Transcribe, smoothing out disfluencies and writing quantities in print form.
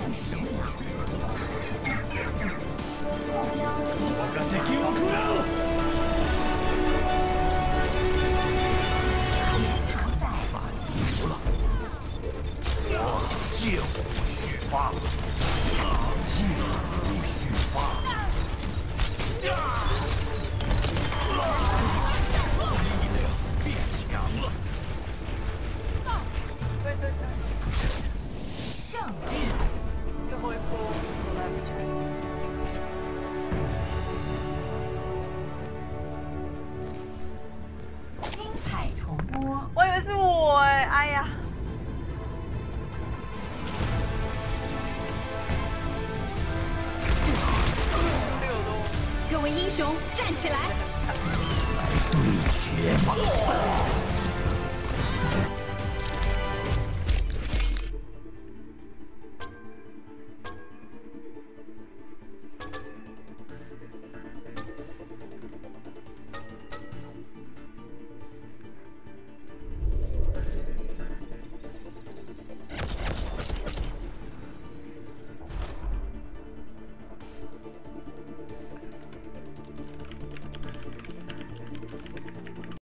が敵を食らう。满足了，剑火续发，剑火续发。 变强了！ 对对对， 胜利。 最后一波手来不及。 精彩重播。 我以为是我哎，哎呀！ 各位英雄站起来！ 对决吧！